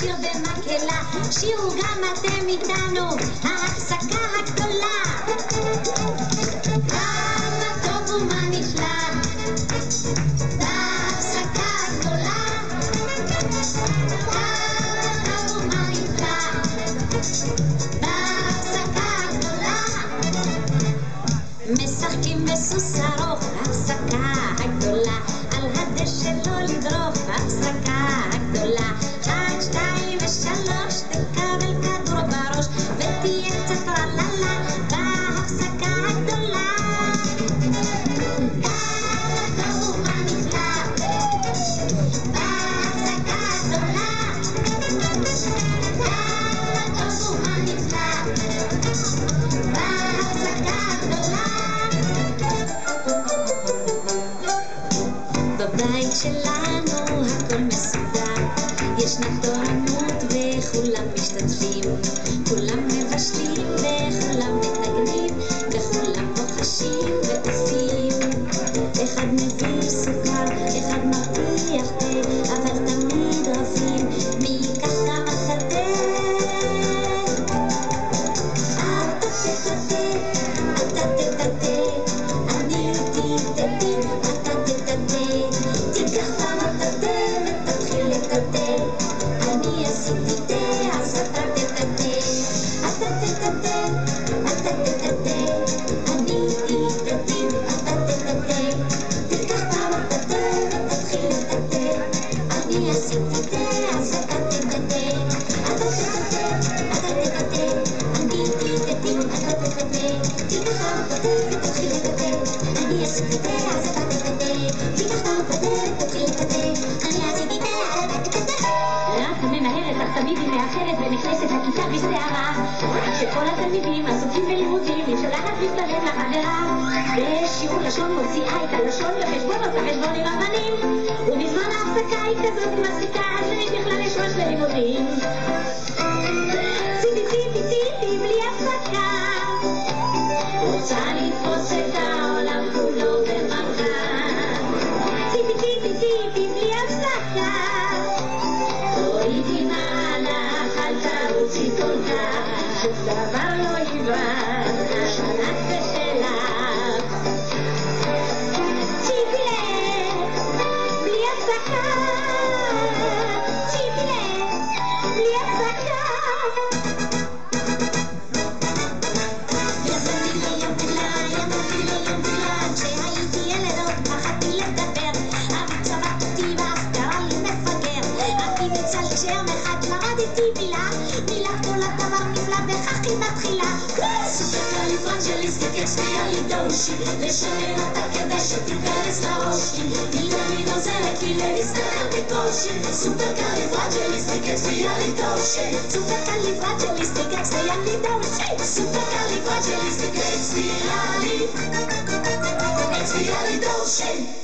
שיר במקהלה, שירו גם אתם איתנו, ההפסקה הגדולה. כמה טוב ומה נפלא, בהפסקה הגדולה. כמה טוב ומה נפלא, בהפסקה הגדולה. משחקים בסוס ארוך, בהפסקה הגדולה. על הדשא לא לדרוך, בהפסקה הגדולה. 1, 2 ו3, תקבל כדור בראש ותהיה קצת טרללה בהפסקה הגדולה. כמה טוב ומה נפלא, בהפסקה הגדולה. כמה טוב ומה נפלא, בהפסקה הגדולה. בבית שלנו הכל מסודר, ישנה תורנות וכולם משתתפים, כולם מבשלים וכולם מנגנים וכולם בוחשים ועושים. אחד מביא סוכר, אחד מרתיח תה, אבל תמיד רבים מי ייקח גם את התה. אתה תתתה, אתה תתתה, אני תתתי, אתה תתתה. תיקח גם את התה ותתחיל לטטה, אני עשיתי תה אז אתה תטטה. אתה תטטה, אתה תטטה, אני תטטי, אתה תטטה. תיקח גם את התה ותתחיל לטטה, אני עשיתי תה אז אתה תטטה. אתה תטטה, אתה תטטה, אני תטטי, אתה תטטה. תיקח גם את התה ותתחיל לטטה, אני עשיתי תה אז אתה תטטה. תיקח גם את התה ותתחיל לטטה, אני עשיתי תה אז אתה תטטה. רצה ממהרת אך תמיד היא מאחרת ונכנסת לכיתה בסערה. שכל התלמידים עסוקים בלימודים היא שולחת להצטרף לחברה. בשיעור לשון מוציאה את הלשון וחשבונות החשבון עם אבנים, ובזמן ההפסקה היא כזאת מצחיקה אז אין בכלל לשלוש ללימודים. ציפי ציפי ציפי בלי הפסקה, רוצה לתפוס את העולם כולו במכה. ציפי ציפי ציפי בלי הפסקה, איתי מהלך, אל תרוצי כל כך, שום דבר לא יבן, שלך ושלך. ציפי לב, בלי הפסקה, ציפי לב, בלי הפסקה. ידעתי לו יום תחילה, כשהייתי ילד עוד פחדתי לדבר, אבי צבט אותי ואז קרא לי מפגר. אבי מצלצ'ר מחד למדתי מילה גדולה דבר נפלא וכך היא מתחילה. סופרקליפרג'ליסטיקספיאלידושי, לשנן אותה כדאי שתיכנס לראש, כי היא תמיד עוזרת לי להסתדר בקושי. סופרקליפרג'ליסטיקספיאלידושי, סופרקליפרג'ליסטיקספיאלידושי, סופרקליפרג'ליסטיקספיאלידושי.